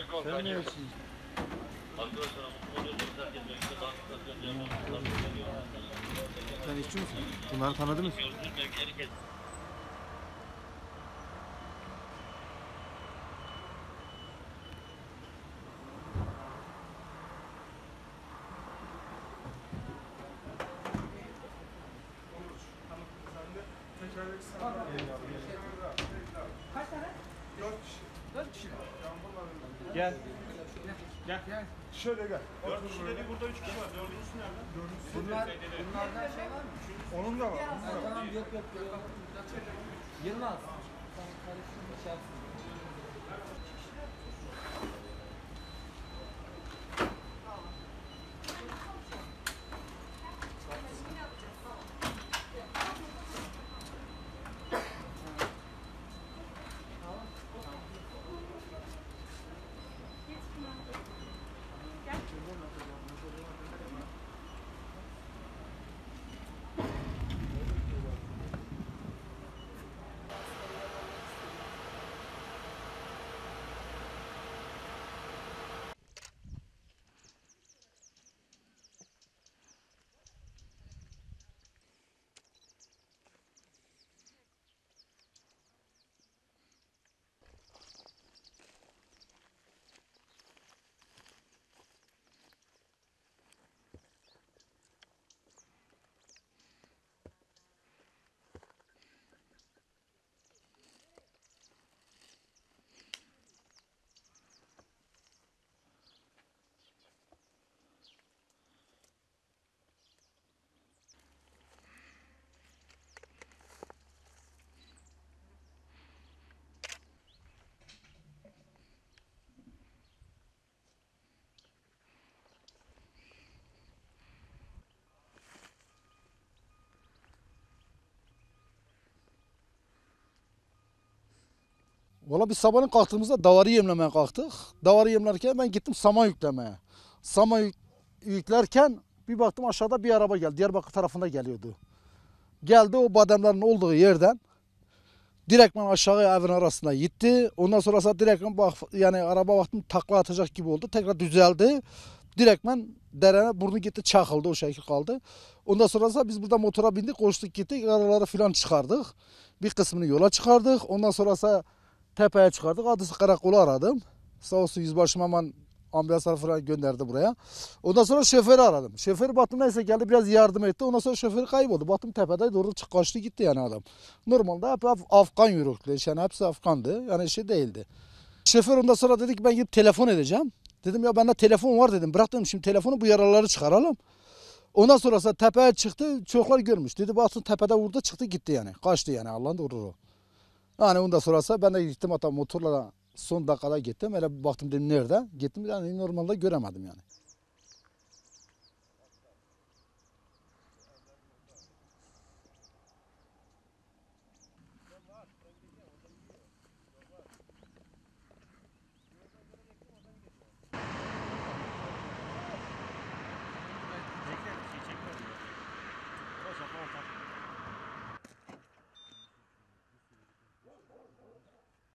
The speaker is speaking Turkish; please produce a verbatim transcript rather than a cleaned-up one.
Sen ne yapıyorsun? Sen işçi misin? Bunları tanıdın mı? Kaç tane? Dört kişi. Dört kişi. Gel. Gel. Gel. Şöyle gel. Dört kişi dedi, burada üç kişi var. Dördüncüsü nerede? Dördüncüsü Bunlar, bunlardan şey var mı? onun da var. Ha, Onun da var. tamam yok yok. yok. Yılmaz. Sen karıştırma şey yapsın. Valla biz sabahın kalktığımızda davarı yemlemeye kalktık. Davarı yemlerken ben gittim saman yüklemeye. Saman yük, yüklerken bir baktım aşağıda bir araba geldi. Diyarbakır tarafında geliyordu. Geldi o bademlerin olduğu yerden. Direktmen aşağı evin arasına gitti. Ondan sonrası direktmen bak, yani araba baktım takla atacak gibi oldu. Tekrar düzeldi. Direktmen derene burnu gitti, çakıldı, o şekilde kaldı. Ondan sonrası biz burada motora bindik, koştuk gittik, araları filan çıkardık. Bir kısmını yola çıkardık. Ondan sonrası tepeye çıkardık. Adısı karakolu aradım. Sağ olsun yüzbaşım hemen ambulanslar falan gönderdi buraya. Ondan sonra şoförü aradım. Şoförü baktım neyse geldi biraz yardım etti. Ondan sonra şoförü kayboldu. Baktım tepede doğru kaçtı gitti yani adam. Normalde hep Afgan yürüklü. Yani hepsi Afgandı. Yani şey değildi. Şoför ondan sonra dedi ki ben gidip telefon edeceğim. Dedim ya bende telefon var dedim. Bırak dedim şimdi telefonu bu yaraları çıkaralım. Ondan sonrası tepeye çıktı. Çocuklar görmüş. Dedi baktım tepede vurdu çıktı gitti yani. Kaçtı yani Allah'ın doğru. Yani ondan sonrası ben de gittim hatta motorla son dakikada gittim. Öyle baktım dedim nerede? Gittim yani normalde göremedim yani.